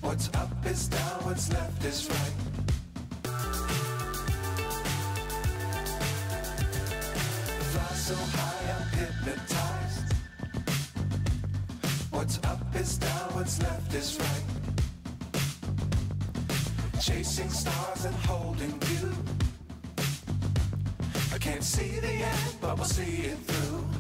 What's up is down, what's left is right. Fly so high, I'm hypnotized. What's up is down, what's left is right. Chasing stars and holding you. I can't see the end, but we'll see it through.